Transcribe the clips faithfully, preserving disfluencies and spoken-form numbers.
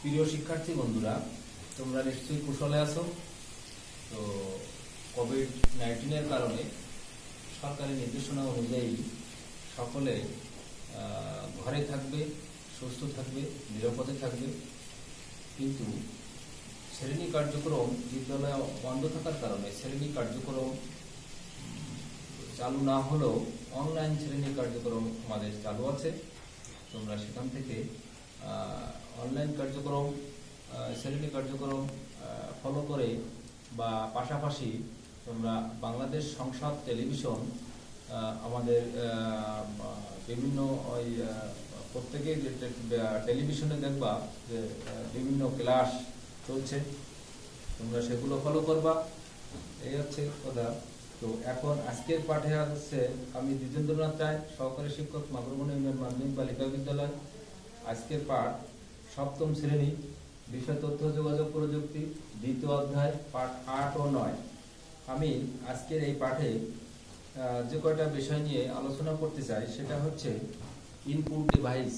প্রিয় শিক্ষার্থী বন্ধুরা, তোমরা নিশ্চয়ই কুশলে আছো। তো কোভিড নাইন্টিনের কারণে সরকারি নির্দেশনা অনুযায়ী সকলে ঘরে থাকবে, সুস্থ থাকবে, নিরাপদে থাকবে। কিন্তু শ্রেণী কার্যক্রম বিদ্যালয়ে বন্ধ থাকার কারণে শ্রেণী কার্যক্রম চালু না হলেও অনলাইন শ্রেণী কার্যক্রম আমাদের চালু আছে। তোমরা সেখান থেকে অনলাইন কার্যক্রম শ্রেণী কার্যক্রম ফলো করে বা পাশাপাশি তোমরা বাংলাদেশ সংসদ টেলিভিশন আমাদের বিভিন্ন ওই প্রত্যেকে টেলিভিশনে দেখবা যে বিভিন্ন ক্লাস চলছে, তোমরা সেগুলো ফলো করবা। এই হচ্ছে কথা। তো এখন আজকের পাঠে আছে আমি দ্বিজেন্দ্রনাথ রায়, সহকারী শিক্ষক, মাগুরবন ইউনিয়ন মাধ্যমিক বালিকা বিদ্যালয়। আজকের পাঠ সপ্তম শ্রেণী, বিষয় তথ্য যোগাযোগ প্রযুক্তি, দ্বিতীয় অধ্যায়, পাঠ আট ও নয়। আমি আজকের এই পাঠে যে কয়টা বিষয় নিয়ে আলোচনা করতে চাই সেটা হচ্ছে ইনপুট ডিভাইস।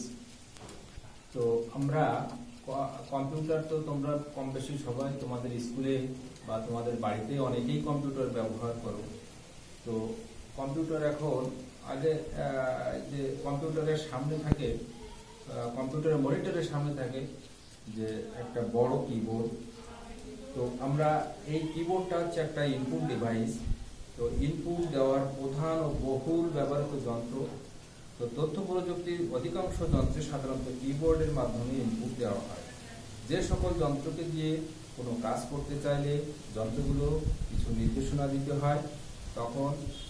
তো আমরা কম্পিউটার তো তোমরা কম বেশি সবাই তোমাদের স্কুলে বা তোমাদের বাড়িতে অনেকেই কম্পিউটার ব্যবহার করো। তো কম্পিউটার এখন আগে যে কম্পিউটারের সামনে থাকে, কম্পিউটারের মনিটরের সামনে থাকে যে একটা বড় কিবোর্ড। তো আমরা এই কিবোর্ডটা হচ্ছে একটা ইনপুট ডিভাইস। তো ইনপুট দেওয়ার প্রধান ও বহুল ব্যবহৃত যন্ত্র। তো তথ্য প্রযুক্তির অধিকাংশ যন্ত্রে সাধারণত কিবোর্ডের মাধ্যমে ইনপুট দেওয়া হয়। যে সকল যন্ত্রকে দিয়ে কোনো কাজ করতে চাইলে যন্ত্রগুলো কিছু নির্দেশনা দিতে হয়, তখন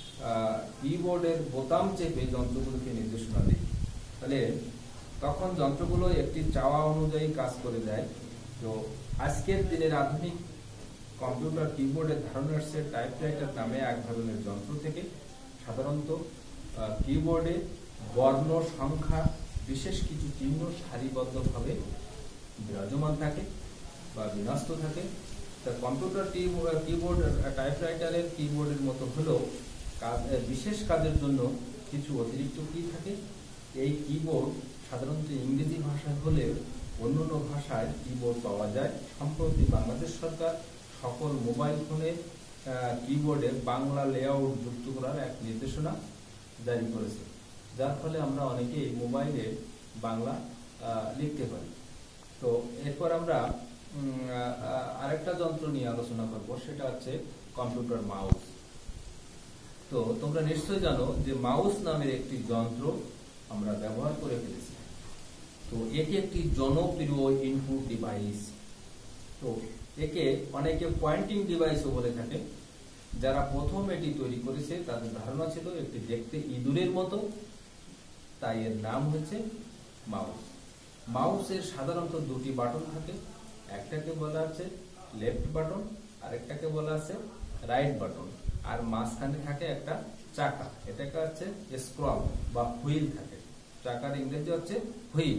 কিবোর্ডের বোতাম চেপে যন্ত্রগুলোকে নির্দেশনা দিই। তাহলে তখন যন্ত্রগুলো একটি চাওয়া অনুযায়ী কাজ করে দেয়। তো আজকের দিনের আধুনিক কম্পিউটার কিবোর্ডের ধারণা আসছে টাইপরাইটার নামে এক ধরনের যন্ত্র থেকে। সাধারণত কিবোর্ডে বর্ণ সংখ্যা বিশেষ কিছু চিহ্ন সারিবদ্ধভাবে বিরাজমান থাকে বা বিন্যস্ত থাকে। তা কম্পিউটার কিবোর্ড টাইপরাইটারের কিবোর্ডের মতো হলেও বিশেষ কাজের জন্য কিছু অতিরিক্ত কি থাকে। এই কিবোর্ড সাধারণত ইংরেজি ভাষায় হলে অন্যান্য ভাষায় কিবোর্ড পাওয়া যায়। সম্প্রতি বাংলাদেশ সরকার সকল মোবাইল ফোনে কিবোর্ডে বাংলা লেআউট যুক্ত করার এক নির্দেশনা জারি করেছে, যার ফলে আমরা অনেকেই মোবাইলে বাংলা লিখতে পারি। তো এরপর আমরা আরেকটা যন্ত্র নিয়ে আলোচনা করব, সেটা হচ্ছে কম্পিউটার মাউস। তো তোমরা নিশ্চয়ই জানো যে মাউস নামের একটি যন্ত্র আমরা ব্যবহার করে ফেলেছি। তো এটি একটি জনপ্রিয় ইনপুট ডিভাইস। তো একে অনেকে পয়েন্টিং ডিভাইসও বলে থাকে। যারা প্রথম এটি তৈরি করেছে তাদের ধারণা ছিল একটি দেখতে ইঁদুরের মতো, তাই এর নাম হচ্ছে মাউস। মাউসের সাধারণত দুটি বাটন থাকে, একটাকে বলা আছে লেফট বাটন আর একটাকে বলা আছে রাইট বাটন, আর মাঝখানে থাকে একটা চাকা, এটাকে হচ্ছে স্ক্রল বা হুইল থাকে। চাকার ইংরেজি হচ্ছে হুইল।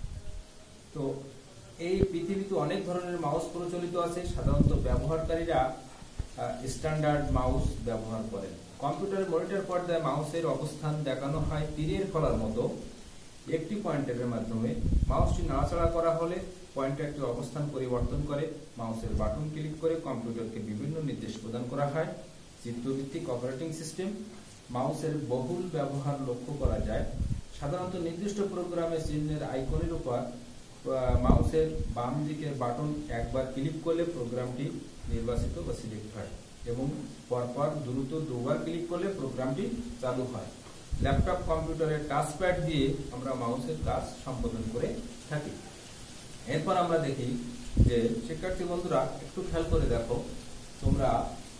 তো এই পৃথিবীতে অনেক ধরনের মাউস প্রচলিত আছে। সাধারণত ব্যবহারকারীরা স্ট্যান্ডার্ড মাউস ব্যবহার করেন। কম্পিউটারের মনিটর পর্দায় মাউসের অবস্থান দেখানো হয় তীরের ফলার মতো একটি পয়েন্টারের মাধ্যমে। মাউসটি নাড়াচাড়া করা হলে পয়েন্টারটি অবস্থান পরিবর্তন করে মাউসের বাটন ক্লিক করে কম্পিউটারকে বিভিন্ন নির্দেশ প্রদান করা হয়। চিত্রভিত্তিক অপারেটিং সিস্টেম। মাউসের বহুল ব্যবহার লক্ষ্য করা যায়। সাধারণত নির্দিষ্ট প্রোগ্রামের চিহ্নের আইকনের উপর মাউসের বাম দিকের বাটন একবার ক্লিক করলে প্রোগ্রামটি নির্বাচিত বা সিলেক্ট হয় এবং পরপর দ্রুত দুবার ক্লিক করলে প্রোগ্রামটি চালু হয়। ল্যাপটপ কম্পিউটারের টাচপ্যাড দিয়ে আমরা মাউসের কাজ সম্পাদন করে থাকি। এরপর আমরা দেখি যে শিক্ষার্থী বন্ধুরা একটু খেয়াল করে দেখো, তোমরা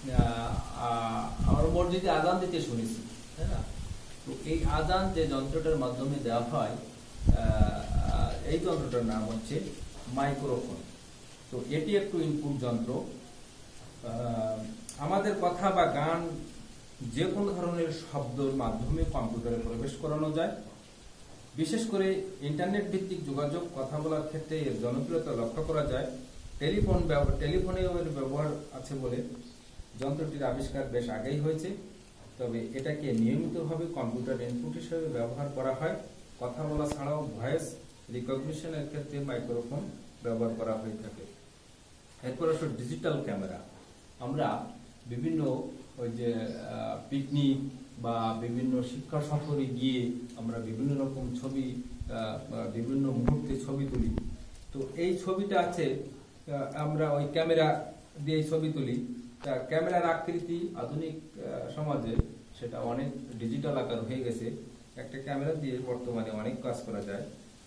আমার মসজিদে আজান দিতে শুনেছি, তাই না? তো এই আজান যে যন্ত্রটার মাধ্যমে দেওয়া হয়, এই যন্ত্রটার নাম হচ্ছে মাইক্রোফোন। তো এটি একটু ইনপুট যন্ত্র। আমাদের কথা বা গান যে কোনো ধরনের শব্দের মাধ্যমে কম্পিউটারে প্রবেশ করানো যায়। বিশেষ করে ইন্টারনেট ভিত্তিক যোগাযোগ কথা বলার ক্ষেত্রে এর জনপ্রিয়তা লক্ষ্য করা যায়। টেলিফোন টেলিফোনেও এর ব্যবহার আছে বলে যন্ত্রটির আবিষ্কার বেশ আগেই হয়েছে, তবে এটাকে নিয়মিতভাবে কম্পিউটার ইনপুট হিসেবে ব্যবহার করা হয়। কথা বলা ছাড়াও ভয়েস রিকগনিশনের ক্ষেত্রে মাইক্রোফোন ব্যবহার করা হয়ে থাকে। এরপর আসলে ডিজিটাল ক্যামেরা। আমরা বিভিন্ন ওই যে পিকনিক বা বিভিন্ন শিক্ষা সফরে গিয়ে আমরা বিভিন্ন রকম ছবি, বিভিন্ন মুহূর্তে ছবি তুলি। তো এই ছবিটা আছে, আমরা ওই ক্যামেরা দিয়ে ছবি তুলি। ক্যামেরার আকৃতি আধুনিক সমাজে সেটা অনেক ডিজিটাল আকার হয়ে গেছে। একটা ক্যামেরা দিয়ে বর্তমানে অনেক কাজ করা যায়।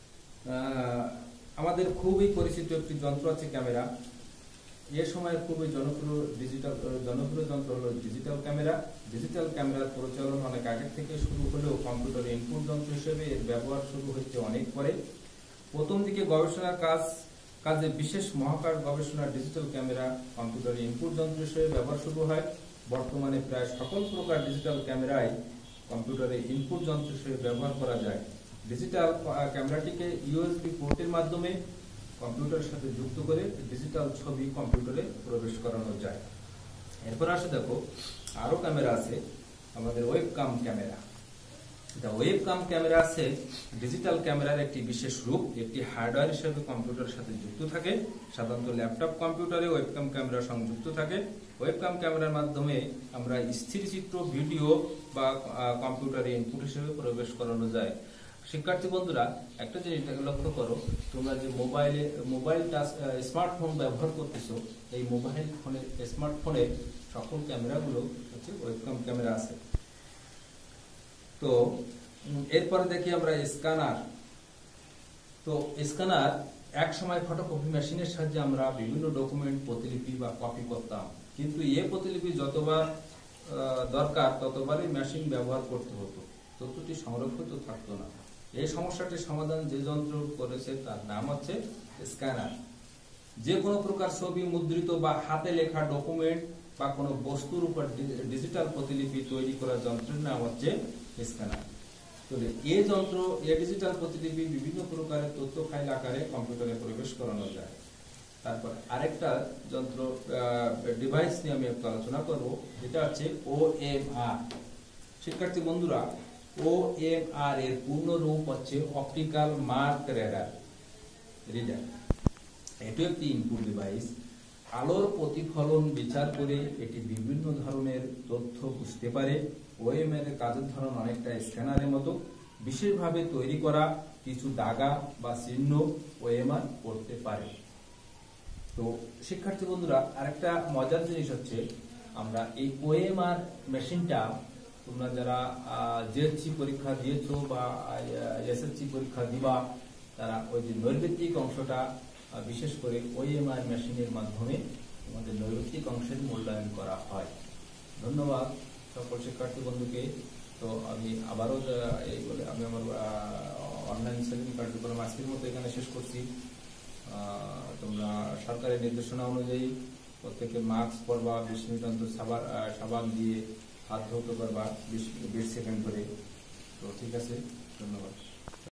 আমাদের খুবই পরিচিত একটি যন্ত্র আছে ক্যামেরা। এ সময়ের খুবই জনপ্রিয় ডিজিটাল জনপ্রিয় যন্ত্র হলো ডিজিটাল ক্যামেরা। ডিজিটাল ক্যামেরার প্রচলন অনেক আগে থেকে শুরু হলেও কম্পিউটারের ইনপুট যন্ত্র হিসেবে এর ব্যবহার শুরু হচ্ছে অনেক পরে। প্রথম দিকে গবেষণার কাজ কাজে বিশেষ মহাকাশ গবেষণার ডিজিটাল ক্যামেরা কম্পিউটারের ইনপুট যন্ত্র হিসেবে ব্যবহার শুরু হয়। বর্তমানে প্রায় সকল প্রকার ডিজিটাল ক্যামেরায় কম্পিউটারের ইনপুট যন্ত্র হিসেবে ব্যবহার করা যায়। ডিজিটাল ক্যামেরাটিকে ইউএসবি পোর্টের মাধ্যমে কম্পিউটারের সাথে যুক্ত করে ডিজিটাল ছবি কম্পিউটারে প্রবেশ করানো যায়। এরপর আসে দেখো আরো ক্যামেরা আছে, আমাদের ওয়েবকাম ক্যামেরা। ওয়েবকাম ক্যামেরা আছে ডিজিটাল ক্যামেরার একটি বিশেষ রূপ। একটি হার্ডওয়্যার হিসেবে কম্পিউটারের সাথে যুক্ত থাকে। সাধারণত ল্যাপটপ কম্পিউটারে ওয়েবকাম ক্যামেরা সংযুক্ত থাকে। ওয়েবকাম ক্যামেরার মাধ্যমে আমরা স্থির চিত্র, ভিডিও বা কম্পিউটারে ইনপুট হিসেবে প্রবেশ করানো যায়। শিক্ষার্থী বন্ধুরা, একটা জিনিস লক্ষ্য করো, তোমরা যে মোবাইলে মোবাইল টাচ স্মার্টফোন ব্যবহার করতেছো, এই মোবাইল ফোনে স্মার্টফোনের সকল ক্যামেরাগুলো হচ্ছে ওয়েবকাম ক্যামেরা আছে। তো এরপরে দেখি আমরা স্ক্যানার। তো স্ক্যানার এক সময় ফটোকপি মেশিনের সাহায্যে আমরা বিভিন্ন ডকুমেন্ট প্রতিলিপি বা কপি করতাম, কিন্তু এ প্রতিলিপি যতবার দরকার ততবারই মেশিন ব্যবহার করতে হতো, তথ্যটি সংরক্ষিত থাকতো না। এই সমস্যাটির সমাধান যে যন্ত্র করেছে তার নাম হচ্ছে স্ক্যানার। যে কোনো প্রকার ছবি, মুদ্রিত বা হাতে লেখা ডকুমেন্ট বা কোনো বস্তুর উপর ডিজিটাল প্রতিলিপি তৈরি করার যন্ত্রের নাম হচ্ছে স্ক্যানার। তো এই যন্ত্র, এই ডিজিটাল প্রতিলিপি বিভিন্ন প্রকারের তথ্য ফাইল আকারে কম্পিউটারে প্রবেশ করানো যায়। তারপর আরেকটা যন্ত্র ডিভাইস নিয়ে আমি একটু আলোচনা করব, যেটা হচ্ছে ও এম আর। শিক্ষার্থী বন্ধুরা, ও এম আর এর পূর্ণ রূপ হচ্ছে অপটিক্যাল মার্ক রিডার রিডার এটি একটি ইনপুট ডিভাইস। আলোর প্রতিফলন বিচার করে এটি বিভিন্ন ধরনের তথ্য বুঝতে পারে। ও এম আর এর কাজের ধরন অনেকটা স্ক্যানারের মতো। বিশেষভাবে তৈরি করা কিছু দাগা বা চিহ্ন ও এম আর করতে পারে। তো শিক্ষার্থী বন্ধুরা, আরেকটা মজার জিনিস হচ্ছে, আমরা এই ও এম আর মেশিনটা তোমরা যারা জেএসসি পরীক্ষা দিয়েছো বা এসএসসি পরীক্ষা দিবা, তারা ওই যে নৈর্ব্যক্তিক অংশটা বিশেষ করে ও এম আর মেশিনের মাধ্যমে তোমাদের নৈর্ব্যক্তিক অংশের মূল্যায়ন করা হয়। ধন্যবাদ সকল শিক্ষার্থী বন্ধুকে। তো আমি আবারও এই বলে আমি আমার অনলাইন শ্রেণী কার্যক্রম আজকের মতো এখানে শেষ করছি। তোমরা সরকারের নির্দেশনা অনুযায়ী প্রত্যেকে মাস্ক পরবা, বিশ মিনিট অন্তর সাবান সাবান দিয়ে হাত ধুতে পারবা বিশ বিশ সেকেন্ড করে। তো ঠিক আছে, ধন্যবাদ।